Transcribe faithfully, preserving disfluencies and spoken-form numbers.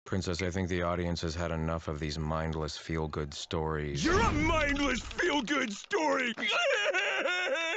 Princess, I think the audience has had enough of these mindless feel-good stories. You're a mindless feel-good story!